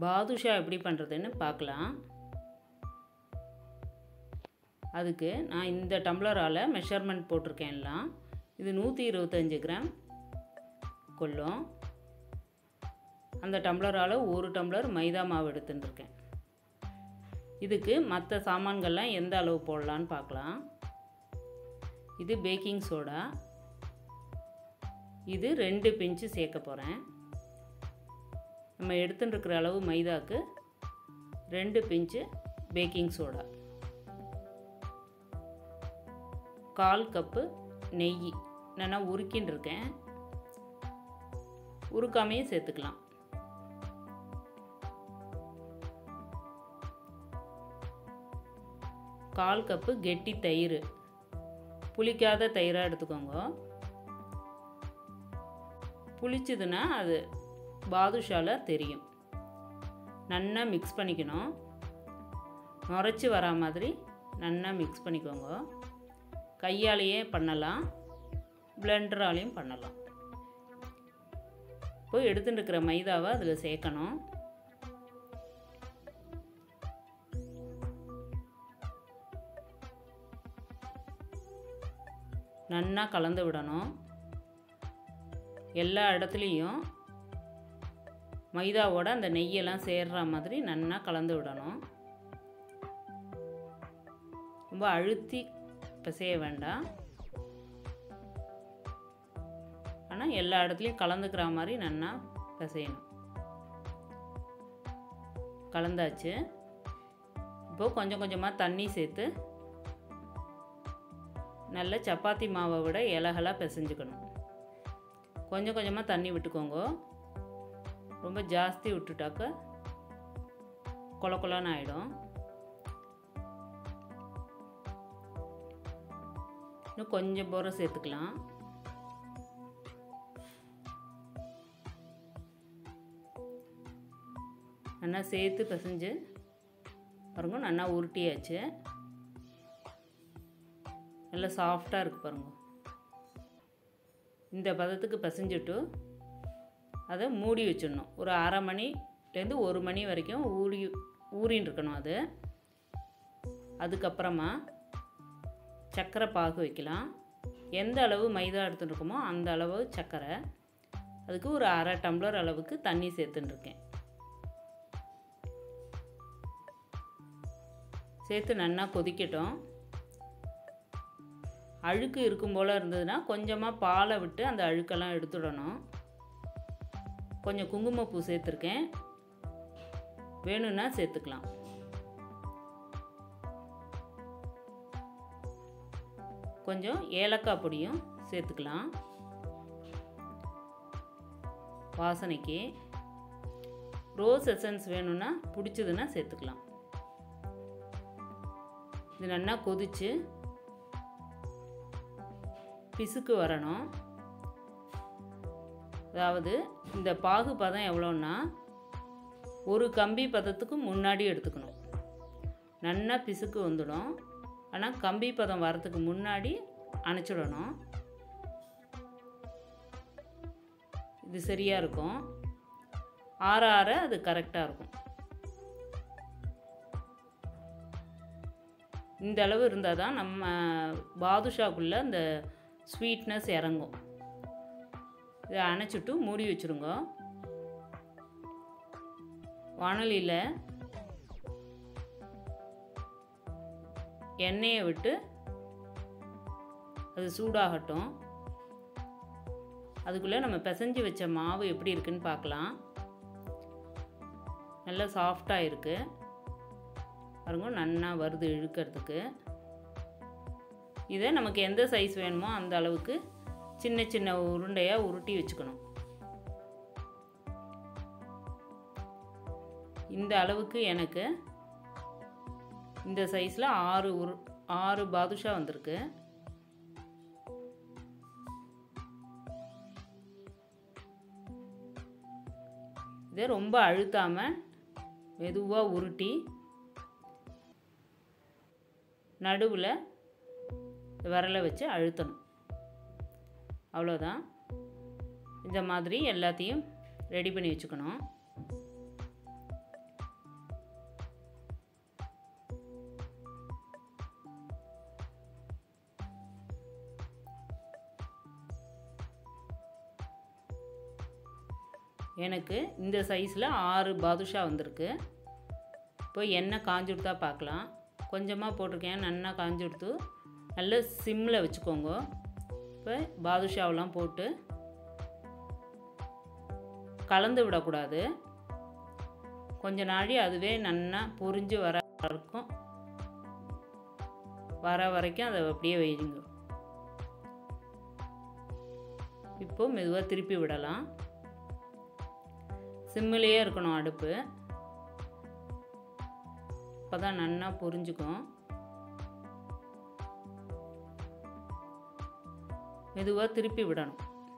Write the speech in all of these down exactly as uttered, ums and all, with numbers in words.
பாதுஷா எப்படி பண்ணுறதுன்னு பார்க்கலாம். அதுக்கு நான் இந்த டம்ளரால் மெஷர்மெண்ட் போட்டிருக்கேன் எல்லாம். இது நூற்றி இருபத்தஞ்சி கிராம் கொள்ளும். அந்த டம்ளரால் ஒரு டம்ளர் மைதா மாவு எடுத்துட்டுருக்கேன். இதுக்கு மற்ற சாமான்கள்லாம் எந்த அளவு போடலான்னு பார்க்கலாம். இது பேக்கிங் சோடா. இது ரெண்டு பிஞ்சு சேர்க்க போகிறேன். நம்ம எடுத்துட்டு இருக்கிற அளவு மைதாக்கு ரெண்டு பிஞ்சு பேக்கிங் சோடா. கால் கப்பு நெய் நான் உருக்கின்னு இருக்கேன். உருக்காமையே சேர்த்துக்கலாம். கால் கப்பு கெட்டி தயிர், புளிக்காத தயிராக எடுத்துக்கோங்க. புளிச்சதுன்னா அது பாதுஷாவில் தெரியும். நல்லா மிக்ஸ் பண்ணிக்கணும். நுரைச்சி வரா மாதிரி நல்லா மிக்ஸ் பண்ணிக்கோங்க. கையாலேயே பண்ணலாம், பிளெண்டராலையும் பண்ணலாம். இப்போ எடுத்துட்டு இருக்கிற மைதாவை அதில் சேர்க்கணும். நல்லா கலந்து விடணும். எல்லா இடத்துலையும் மைதாவோட அந்த நெய்யெல்லாம் சேர்ற மாதிரி நல்லா கலந்து விடணும். ரொம்ப அழுத்தி பிசைய வேண்டாம். ஆனால் எல்லா இடத்துலையும் கலந்துக்கிற மாதிரி நல்லா பிசையணும். கலந்தாச்சு. இப்போது கொஞ்சம் கொஞ்சமாக தண்ணி சேர்த்து நல்ல சப்பாத்தி மாவை விட இலகலாக பிசைஞ்சுக்கணும். கொஞ்சம் கொஞ்சமாக தண்ணி விட்டுக்கோங்க. ரொம்ப ஜாஸ்தி விட்டுட்டாக்க கொல கொலன்னு ஆகிடும். இன்னும் கொஞ்சம் போரை சேர்த்துக்கலாம். நல்லா சேர்த்து பிசைஞ்சு பாருங்க. நல்லா உருட்டியாச்சு. நல்லா சாஃப்டாக இருக்குது பாருங்க. இந்த பதத்துக்கு பிசைஞ்சிட்டு அதை மூடி வச்சிடணும். ஒரு அரை மணிலேருந்து ஒரு மணி வரைக்கும் ஊறி ஊறின்னு இருக்கணும் அது. அதுக்கப்புறமா சர்க்கரை பாகு வைக்கலாம். எந்த அளவு மைதா எடுத்துட்டுருக்கோமோ அந்த அளவு சர்க்கரை. அதுக்கு ஒரு அரை டம்ளர் அளவுக்கு தண்ணி சேர்த்துட்டுருக்கேன். சேர்த்து நல்லா கொதிக்கட்டும். அழுக்கு இருக்கும் போல் இருந்ததுன்னா கொஞ்சமாக பாலை விட்டு அந்த அழுக்கெல்லாம் எடுத்துடணும். கொஞ்சம் குங்குமப்பூ சேர்த்துருக்கேன். வேணும்னா சேர்த்துக்கலாம். கொஞ்சம் ஏலக்காய் பொடியும் சேர்த்துக்கலாம் வாசனைக்கு. ரோஸ் எசன்ஸ் வேணும்னா பிடிச்சதுன்னா சேர்த்துக்கலாம். இது நல்லா கொதிச்சு பிசுக்கு வரணும். அதாவது இந்த பாகு பதம் எவ்வளோன்னா ஒரு கம்பி பதத்துக்கு முன்னாடி எடுத்துக்கணும். நல்லா பிசுக்கு வந்துடும். ஆனால் கம்பி பதம் வரத்துக்கு முன்னாடி அணைச்சிடணும். இது சரியாக இருக்கும். ஆற ஆற அது கரெக்டாக இருக்கும். இந்த அளவு இருந்தால் தான் நம்ம பாதுஷாக்குள்ளே அந்த ஸ்வீட்னஸ் இறங்கும். இதை அணைச்சிட்டு மூடி வச்சுருங்க. வாணலியில் எண்ணெயை விட்டு அது சூடாகட்டும். அதுக்குள்ளே நம்ம பிசைஞ்சு வச்ச மாவு எப்படி இருக்குன்னு பார்க்கலாம். நல்லா சாஃப்டாக இருக்குது பாருங்க. நல்லா வருது இழுக்கிறதுக்கு. இதை நமக்கு எந்த சைஸ் வேணுமோ அந்த அளவுக்கு சின்ன சின்ன உருண்டையாக உருட்டி வச்சுக்கணும். இந்த அளவுக்கு எனக்கு இந்த சைஸில் ஆறு உரு ஆறு பாதுஷா வந்திருக்கு. இதை ரொம்ப அழுத்தாமல் மெதுவாக உருட்டி நடுவில் விரலை வச்சு அழுத்தணும். அவ்வளோதான். இந்த மாதிரி எல்லாத்தையும் ரெடி பண்ணி வச்சுக்கணும். எனக்கு இந்த சைஸில் ஆறு பாதுஷா வந்திருக்கு. இப்போ எண்ணெய் காஞ்சுடுத்தா பார்க்கலாம். கொஞ்சமாக போட்டிருக்கேன், நல்லா காஞ்சுடுத்து. நல்ல சிம்மில் வச்சுக்கோங்க. இப்போ பாதுஷாவெல்லாம் போட்டு கலந்து விடக்கூடாது. கொஞ்ச நாழி அதுவே நல்லா பொரிஞ்சு வர இருக்கும் வர வரைக்கும் அதை அப்படியே வைங்க. இப்போ மெதுவாக திருப்பி விடலாம். சிம்மிலேயே இருக்கணும் அடுப்பு. அப்போ தான் நல்லா பொரிஞ்சுக்கும். மெதுவாக திருப்பி விடணும்.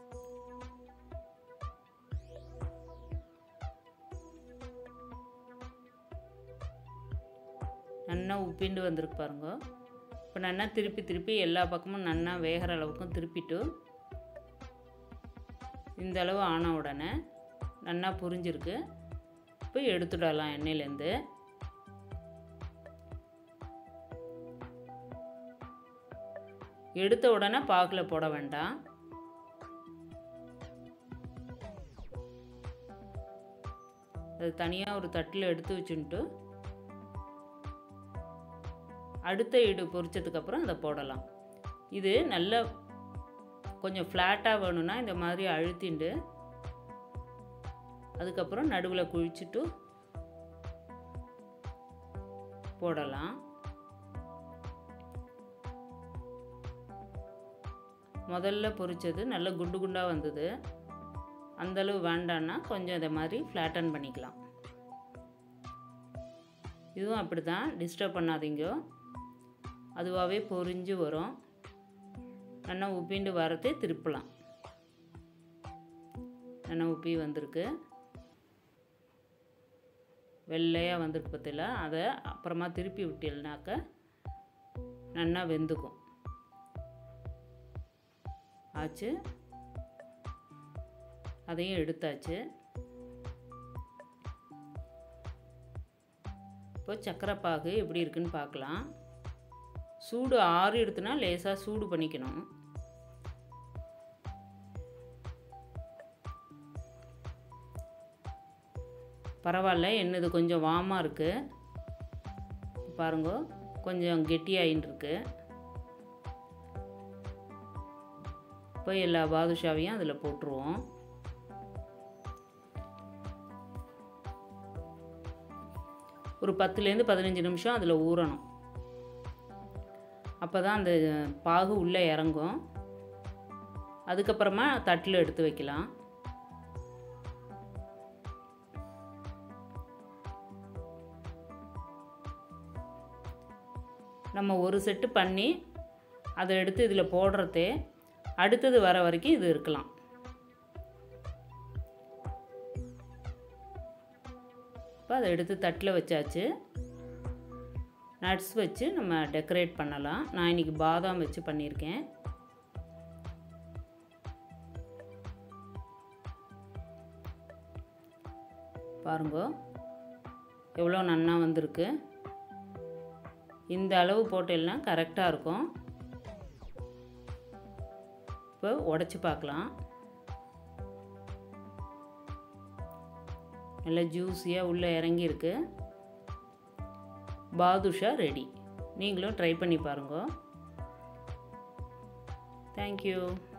நல்லா உப்பிண்டு வந்திருக்கு பாருங்க. இப்போ நல்லா திருப்பி திருப்பி எல்லா பக்கமும் நல்லா வேகிற அளவுக்கும் திருப்பிட்டு இந்த அளவு ஆன உடனே நல்லா புரிஞ்சிருக்கு. இப்போ எடுத்துடலாம் எண்ணெயிலேருந்து. எடுத்த உடனே பாகில் போட வேண்டாம். அது தனியாக ஒரு தட்டில் எடுத்து வச்சுட்டு அடுத்த ஈடு பொரிச்சதுக்கப்புறம் அதை போடலாம். இது நல்ல கொஞ்சம் ஃப்ளாட்டாக வேணும்னா இந்த மாதிரி அழுத்திண்டு அதுக்கப்புறம் நடுவில் குழிச்சிட்டு போடலாம். முதல்ல பொரிச்சது நல்ல குண்டு குண்டாக வந்தது. அந்தளவு வேண்டான்னா கொஞ்சம் இதை மாதிரி ஃப்ளாட்டன் பண்ணிக்கலாம். இதுவும் அப்படி தான், டிஸ்டர்ப் பண்ணாதீங்க. அதுவாகவே பொரிஞ்சு வரும். நல்லா உப்பிண்டு வரதே திருப்பலாம். நல்லா உப்பி வந்திருக்கு. வெள்ளையாக வந்திருக்கு பற்றில. அதை அப்புறமா திருப்பி விட்டீங்கனாக்க நல்லா வெந்துக்கும். ஆச்சு. அதையும் எடுத்தாச்சு. இப்போ சக்கரை பாகு எப்படி இருக்குன்னு பார்க்கலாம். சூடு ஆறி எடுத்துனா லேசாக சூடு பண்ணிக்கணும். பரவாயில்ல, என்னது கொஞ்சம் வாமாக இருக்குது பாருங்க. கொஞ்சம் கெட்டியாயின்னு இருக்கு. இப்போ எல்லா பாதுஷாவையும் அதில் போட்டுருவோம். ஒரு பத்துலேருந்து பதினஞ்சு நிமிஷம் அதில் ஊறணும். அப்போ தான் அந்த பாகு உள்ளே இறங்கும். அதுக்கப்புறமா தட்டில் எடுத்து வைக்கலாம். நம்ம ஒரு செட்டு பண்ணி அதை எடுத்து இதில் போடுறதே அடுத்தது வர வரைக்கும் இது இருக்கலாம். இப்போ அதை எடுத்து தட்டில் வச்சாச்சு. நட்ஸ் வச்சு நம்ம டெக்கரேட் பண்ணலாம். நான் இன்றைக்கி பாதாம் வச்சு பண்ணியிருக்கேன். பாருங்க எவ்வளோ நன்னா வந்திருக்கு. இந்த அளவு போட்டெல்லாம் கரெக்டாக இருக்கும். இப்போ உடச்சி பார்க்கலாம். நல்லா ஜூஸியாக உள்ளே இறங்கியிருக்கு. பாதுஷா ரெடி. நீங்களும் ட்ரை பண்ணி பாருங்க. தேங்க்யூ.